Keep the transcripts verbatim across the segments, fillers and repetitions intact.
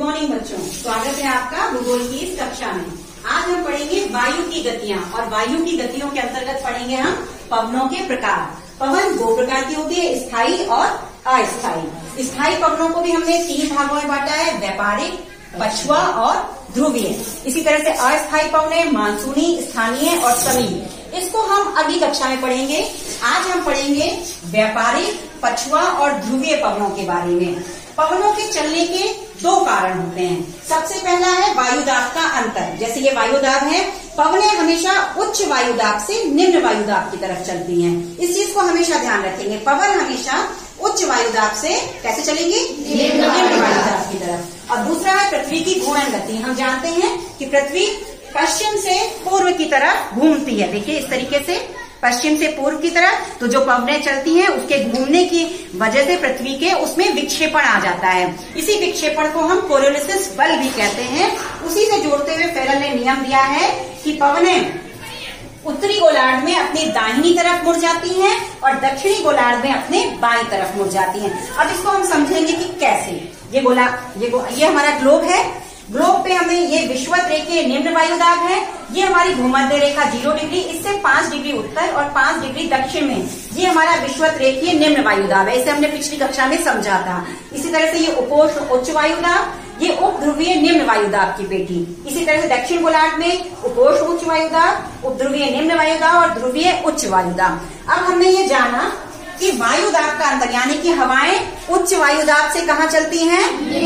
Morning बच्चों, स्वागत है आपका भूगोल की इस कक्षा में। आज हम पढ़ेंगे वायु की गतियां और वायु की गतियों के अंतर्गत पढ़ेंगे हम पवनों के प्रकार। पवन दो प्रकार की होती है, स्थायी और अस्थायी। स्थायी पवनों को भी हमने तीन भागों में बांटा है, व्यापारिक, पछुआ और ध्रुवीय। इसी तरह से अस्थायी पवनें मानसूनी, स्थानीय और समीप। इसको हम अगली कक्षा में पढ़ेंगे। आज हम पढ़ेंगे व्यापारिक, पछुआ और ध्रुवीय पवनों के बारे में। पवनों के चलने के दो कारण होते हैं। सबसे पहला है वायुदाब का अंतर। जैसे ये वायुदाब है, पवनें हमेशा उच्च वायुदाब से निम्न वायुदाब की तरफ चलती हैं। इस चीज को हमेशा ध्यान रखेंगे। पवन हमेशा उच्च वायुदाब से कैसे चलेगी? निम्न वायुदाब की तरफ। और दूसरा है पृथ्वी की घूर्णन गति। हम जानते हैं कि पृथ्वी पश्चिम से पूर्व की तरफ घूमती है। देखिए इस तरीके से पश्चिम से पूर्व की तरफ, तो जो पवनें चलती हैं उसके घूमने की वजह से पृथ्वी के उसमें विक्षेपण आ जाता है। इसी विक्षेपण को हम कोरियोलिसिस बल भी कहते हैं। उसी से जोड़ते हुए फेरल ने नियम दिया है कि पवनें उत्तरी गोलार्ध में अपनी दाहिनी तरफ मुड़ जाती हैं और दक्षिणी गोलार्ध में अपने बाईं तरफ मुड़ जाती हैं। अब इसको हम समझेंगे कि कैसे। ये गोला ये गो, ये हमारा ग्लोब है। ग्लोब पे हमें ये विषुवत रेखीय निम्न वायुदाब है। ये हमारी भूमध्य रेखा जीरो डिग्री, इससे पांच डिग्री उत्तर और पांच डिग्री दक्षिण में ये हमारा विषुवत रेखीय निम्न वायुदाब है। इसे हमने पिछली कक्षा में समझा था। इसी तरह से ये उपोष्ण उच्च वायुदाब, ये उप ध्रुवीय निम्न वायुदाब की पेटी। इसी तरह से दक्षिण गोलार्ध में उपोष्ण उच्च वायुदाब, उप ध्रुवीय निम्न वायुदाब और ध्रुवीय उच्च वायुदाब। अब हमने ये जाना कि वायुदाब का अंतर, यानी कि हवाएं उच्च वायुदाब से कहाँ चलती हैं?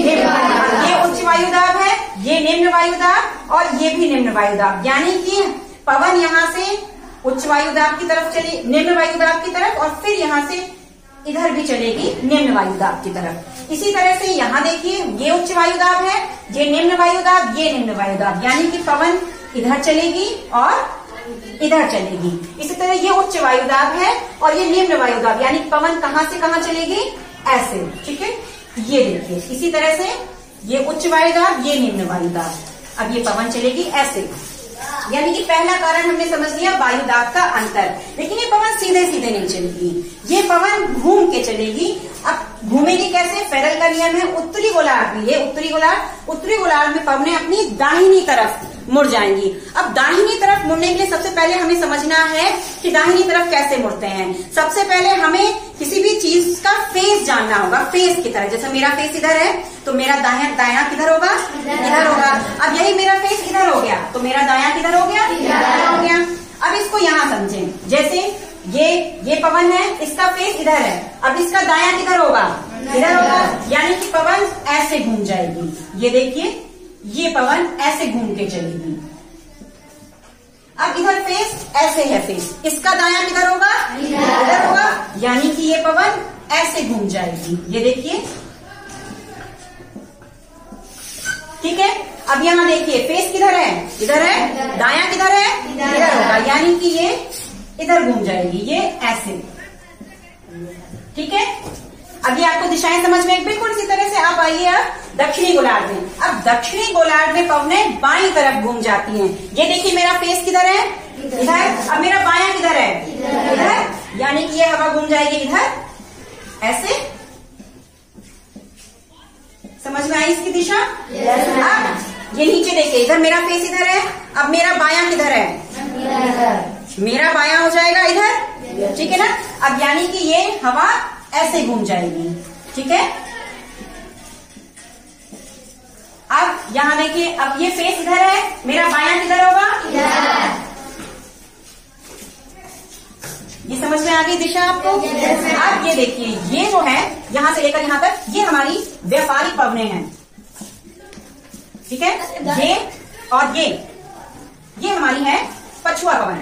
ये उच्च वायुदाब है, ये निम्न वायुदाब और ये भी निम्न वायुदाब। यानी कि पवन यहाँ से उच्च वायुदाब की तरफ चली, निम्न वायुदाब की तरफ, और फिर यहाँ से इधर भी चलेगी निम्न वायुदाब की तरफ। इसी तरह से यहाँ देखिए ये उच्च वायुदाब है, ये निम्न वायुदाब, ये निम्न वायुदाब। यानी कि पवन इधर चलेगी और इधर चलेगी। इसी तरह ये उच्च वायुदाब है और ये निम्न वायुदाब, यानी पवन कहाँ से कहाँ चलेगी? ऐसे। ठीक है, ये देखिए इसी तरह से ये उच्च वायुदाब, ये निम्न वायुदाब। अब ये पवन चलेगी ऐसे। यानी कि पहला कारण हमने समझ लिया वायुदाब का अंतर। लेकिन ये पवन सीधे सीधे नहीं चलेगी, ये पवन घूम के चलेगी। अब घूमेगी कैसे? फेरल का नियम है उत्तरी गोलार्ध में, ये उत्तरी गोलार्ध उत्तरी गोलार्ध में पवनें अपनी दाहिनी तरफ मुड़ जाएंगी। अब दाहिनी तरफ मुड़ने के लिए सबसे पहले हमें समझना है कि दाहिनी तरफ कैसे मुड़ते हैं। सबसे पहले हमें किसी भी चीज का फेस जानना होगा, फेस की तरह। जैसे मेरा फेस इधर है तो मेरा दाया दाया किधर होगा? इधर होगा। अब यही मेरा फेस इधर हो गया तो मेरा दाया किधर हो गया? इधर हो गया। अब इसको यहाँ समझें। जैसे ये ये पवन है, इसका फेस इधर है, अब इसका दाया किधर होगा? इधर होगा। यानी कि पवन ऐसे घूम जाएगी। ये देखिए ये पवन ऐसे घूम के चलेगी। अब इधर फेस ऐसे है, फेस इसका दाया किधर होगा? इधर होगा। यानी कि ये पवन ऐसे घूम जाएगी। ये देखिए, ठीक है। अब यहाँ देखिए फेस किधर है? इधर है। दाया किधर है? इधर होगा। यानी कि ये इधर घूम जाएगी, ये ऐसे। ठीक है। अब ये आपको दिशाएं समझ में। बिल्कुल इसी तरह से आप आइए अब दक्षिणी गोलार्ध में। अब दक्षिणी गोलार्ध में पवनें बाईं तरफ घूम जाती हैं। ये देखिए मेरा फेस किधर है? इधर। अब मेरा बायां किधर है? इधर। यानी कि ये हवा घूम जाएगी इधर ऐसे। समझ में आई इसकी दिशा? अब ये नीचे देखिए, इधर मेरा फेस इधर है, अब मेरा बायां किधर है? इधर। मेरा बायां हो जाएगा इधर। ठीक है ना। अब यानी कि ये हवा ऐसे घूम जाएगी। ठीक है। अब यहाँ देखिए, अब ये फेस इधर है, मेरा बायां किधर होगा? इधर। ये समझ में आ गई दिशा आपको? अब ये देखिए, ये जो है यहाँ से लेकर यहाँ तक, ये हमारी व्यापारिक पवनें हैं। ठीक है। ये और ये ये हमारी है पछुआ पवन।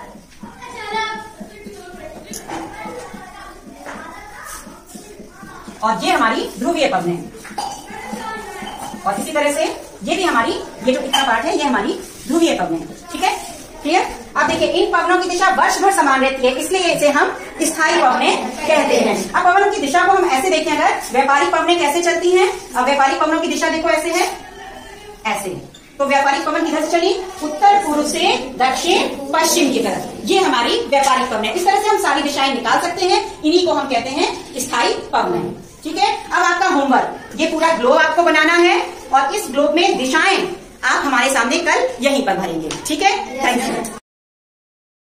और ये हमारी ध्रुवीय पवनें हैं। और इसी तरह से ये भी हमारी, ये जो इतना पार्ट है ये हमारी ध्रुवीय पवनें हैं। ठीक है, क्लियर। अब देखिए इन पवनों की दिशा वर्ष भर समान रहती है, इसलिए इसे हम स्थायी पवनें कहते हैं। अब पवन की दिशा को हम ऐसे देखें, अगर व्यापारिक पवनें कैसे चलती हैं। अब व्यापारिक पवनों की दिशा देखो ऐसे है, ऐसे। तो व्यापारिक पवन किधर से चली? उत्तर पूर्व से दक्षिण पश्चिम की तरफ। ये हमारी व्यापारिक पवनें। इस तरह से हम सारी दिशाएं निकाल सकते हैं। इन्हीं को हम कहते हैं स्थायी पवनें। ठीक है। अब आपका होमवर्क, ये पूरा ग्लोब आपको बनाना है। और इस ग्लोब में दिशाएं आप हमारे सामने कल यहीं पर भरेंगे। ठीक है, थैंक यू।